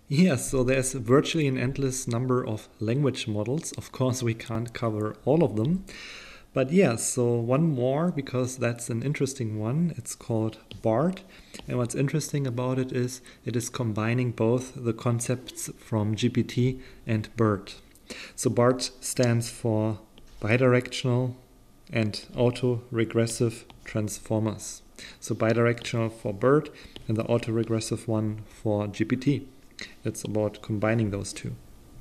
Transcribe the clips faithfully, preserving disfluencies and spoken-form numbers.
Yes, so there's virtually an endless number of language models. Of course, we can't cover all of them. But yes, so one more, because that's an interesting one. It's called BART. And what's interesting about it is it is combining both the concepts from G P T and BERT. So BART stands for bidirectional and autoregressive transformers. So bidirectional for BERT and the autoregressive one for G P T. It's about combining those two.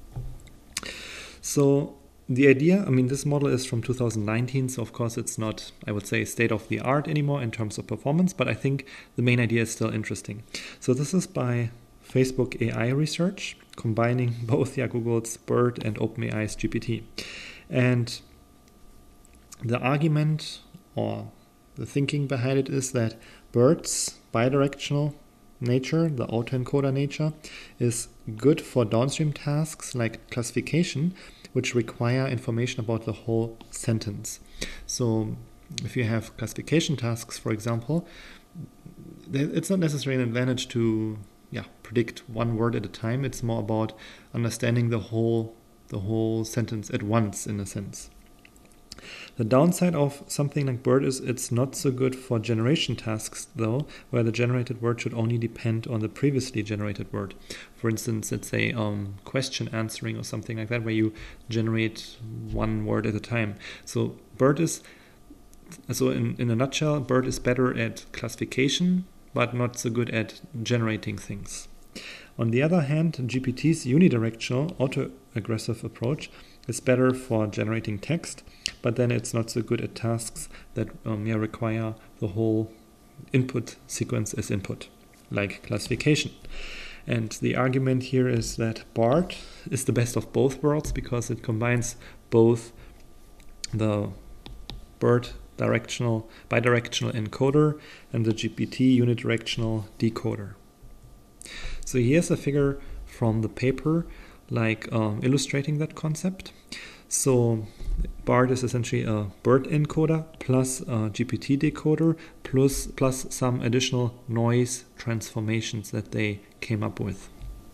So the idea, I mean, this model is from two thousand nineteen, so of course it's not, I would say, state of the art anymore in terms of performance, but I think the main idea is still interesting. So this is by Facebook A I Research, combining both yeah, Google's BERT and OpenAI's G P T. And the argument or the thinking behind it is that BERT's bidirectional nature, the autoencoder nature, is good for downstream tasks like classification, which require information about the whole sentence. So if you have classification tasks, for example, it's not necessarily an advantage to yeah, predict one word at a time. It's more about understanding the whole, the whole sentence at once, in a sense. The downside of something like BERT is it's not so good for generation tasks, though, where the generated word should only depend on the previously generated word. For instance, let's say um, question answering or something like that, where you generate one word at a time. So BERT is, so in, in a nutshell, BERT is better at classification, but not so good at generating things. On the other hand, G P T's unidirectional autoaggressive approach is better for generating text, but then it's not so good at tasks that um, yeah, require the whole input sequence as input, like classification. And the argument here is that BART is the best of both worlds because it combines both the BERT directional, bidirectional encoder and the G P T unidirectional decoder. So here's a figure from the paper, like um, illustrating that concept. So BART is essentially a BERT encoder plus a G P T decoder plus, plus some additional noise transformations that they came up with.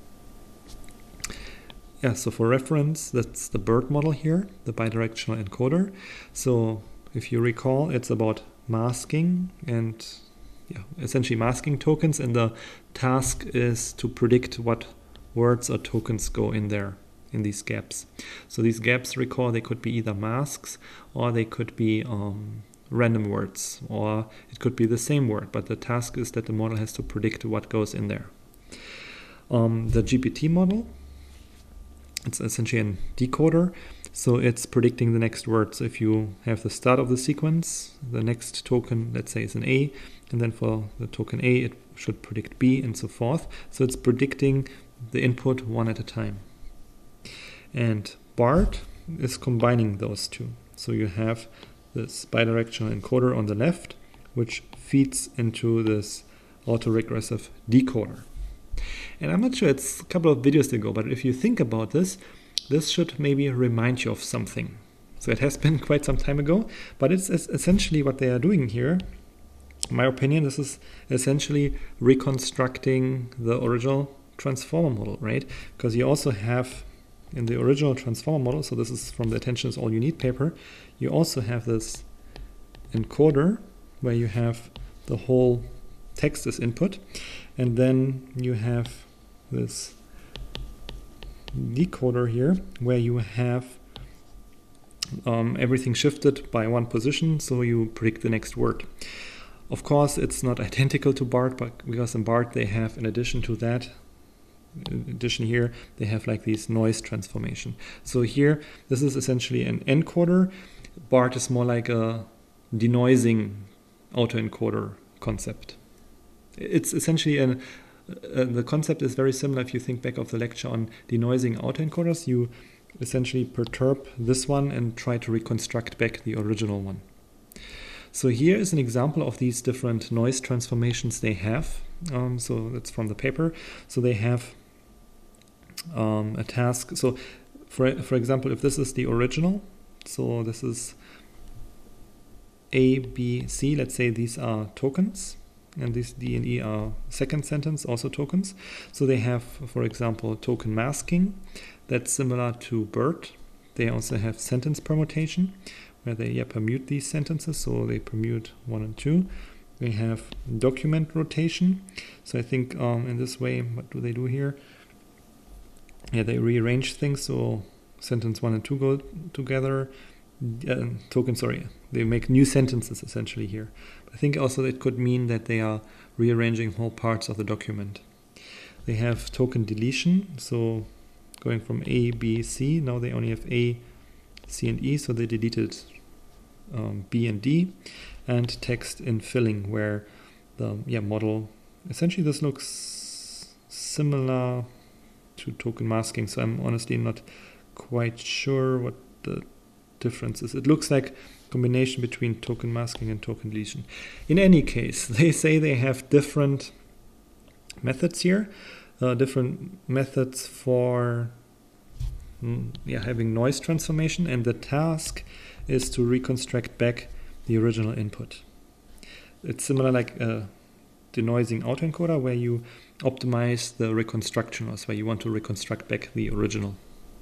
Yeah, so for reference, that's the BERT model here, the bidirectional encoder. So if you recall, it's about masking and yeah, essentially masking tokens, and the task is to predict what words or tokens go in there, in these gaps. So these gaps, recall, they could be either masks or they could be um, random words, or it could be the same word, but the task is that the model has to predict what goes in there. Um, the G P T model, it's essentially a decoder, so it's predicting the next word. So if you have the start of the sequence, the next token, let's say, is an A, and then for the token A, it should predict B, and so forth. So it's predicting the input one at a time. And BART is combining those two. So you have this bidirectional encoder on the left, which feeds into this autoregressive decoder. And I'm not sure, it's a couple of videos ago, but if you think about this, this should maybe remind you of something. So it has been quite some time ago, but it's essentially what they are doing here. In my opinion, this is essentially reconstructing the original transformer model, right? Because you also have in the original transformer model, so this is from the Attention is All You Need paper, you also have this encoder where you have the whole text as input, and then you have this decoder here where you have um, everything shifted by one position, so you predict the next word. Of course, it's not identical to BART, but because in BART they have, in addition to that, in addition here, they have like these noise transformation. So here, this is essentially an encoder. BART is more like a denoising autoencoder concept. It's essentially an uh, the concept is very similar if you think back of the lecture on denoising autoencoders. You essentially perturb this one and try to reconstruct back the original one. So here is an example of these different noise transformations they have. Um, so that's from the paper. So they have um, a task. So for, for example, if this is the original, so this is A, B, C, let's say these are tokens and these D and E are second sentence, also tokens. So they have, for example, token masking. That's similar to BERT. They also have sentence permutation, where they yeah, permute these sentences, so they permute one and two. They have document rotation. So I think um, in this way, what do they do here? Yeah, they rearrange things, so sentence one and two go together. Uh, token, sorry, they make new sentences essentially here. I think also it could mean that they are rearranging whole parts of the document. They have token deletion, so going from A, B, C, now they only have A, C, and E, so they deleted um, B and D. And text infilling, where the yeah model, essentially this looks similar to token masking, so I'm honestly not quite sure what the difference is. It looks like a combination between token masking and token deletion. In any case, they say they have different methods here, uh, different methods for mm, yeah having noise transformation, and the task is to reconstruct back the original input. It's similar like a denoising autoencoder, where you optimize the reconstruction loss, where you want to reconstruct back the original.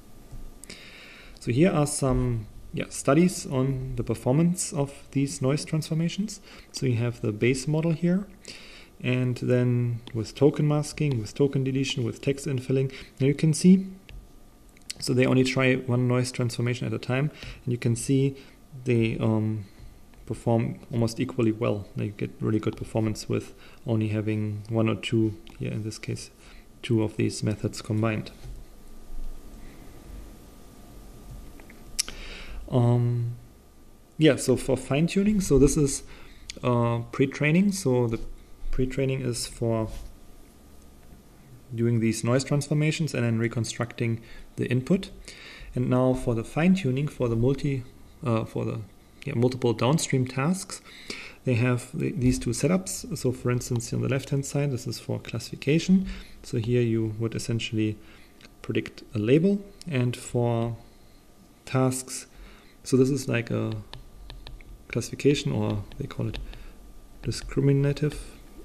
So here are some yeah, studies on the performance of these noise transformations. So you have the base model here, and then with token masking, with token deletion, with text infilling, and you can see, so they only try one noise transformation at a time, and you can see they um, perform almost equally well. They get really good performance with only having one or two, here in this case, two of these methods combined. Um, yeah, so for fine-tuning, so this is uh, pre-training. So the pre-training is for doing these noise transformations and then reconstructing the input. And now for the fine-tuning, for the multi, uh, for the yeah, multiple downstream tasks, they have the, these two setups. So for instance, on the left-hand side, this is for classification. So here you would essentially predict a label, and for tasks, so this is like a classification, or they call it discriminative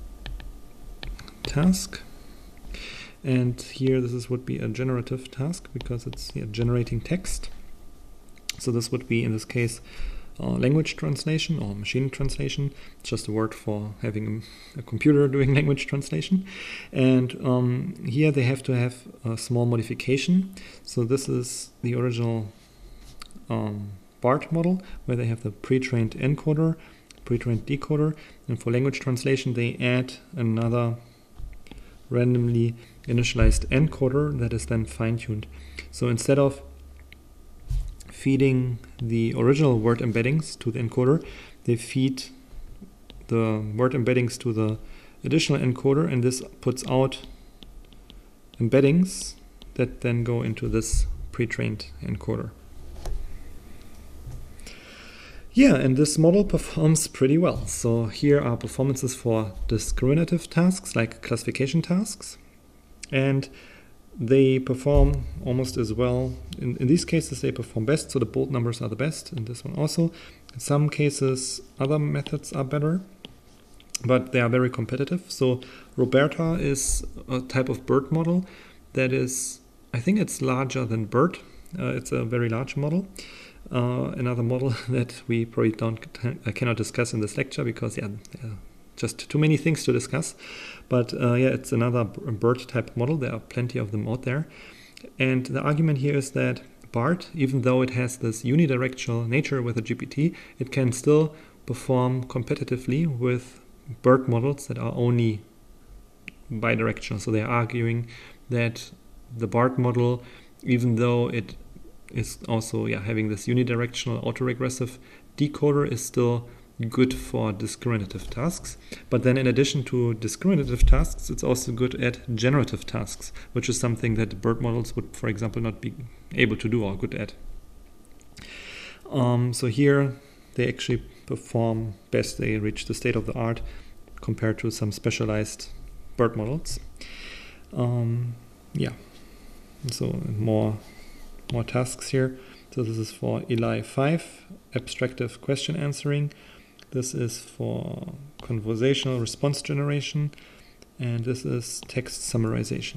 task. And here this is would be a generative task, because it's yeah, generating text. So this would be, in this case, uh, language translation or machine translation. It's just a word for having a, a computer doing language translation. And um, here they have to have a small modification. So this is the original um, BART model, where they have the pre-trained encoder, pre-trained decoder, and for language translation they add another randomly initialized encoder that is then fine-tuned. So instead of feeding the original word embeddings to the encoder, they feed the word embeddings to the additional encoder, and this puts out embeddings that then go into this pre-trained encoder. Yeah, and this model performs pretty well. So here are performances for discriminative tasks, like classification tasks. And they perform almost as well. In, in these cases, they perform best, so the bold numbers are the best, in this one also. In some cases, other methods are better, but they are very competitive. So Roberta is a type of BERT model that is, I think it's larger than BERT. Uh, it's a very large model. Uh, another model that we probably don't uh, cannot discuss in this lecture, because yeah, uh, just too many things to discuss. But uh, yeah, it's another BERT type model. There are plenty of them out there. And the argument here is that BART, even though it has this unidirectional nature with a G P T, it can still perform competitively with BERT models that are only bidirectional. So they're arguing that the BART model, even though it is also yeah having this unidirectional autoregressive decoder, is still good for discriminative tasks. But then in addition to discriminative tasks, it's also good at generative tasks, which is something that BERT models would, for example, not be able to do or good at. Um, so here they actually perform best. They reach the state of the art compared to some specialized BERT models. Um, yeah, so more more tasks here. So this is for E L I five, abstractive question answering. This is for conversational response generation, and this is text summarization.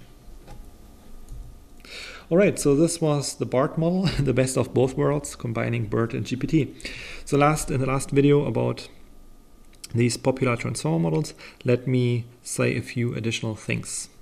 All right, so this was the BART model, the best of both worlds, combining BERT and G P T. So last in the last video about these popular transformer models, let me say a few additional things.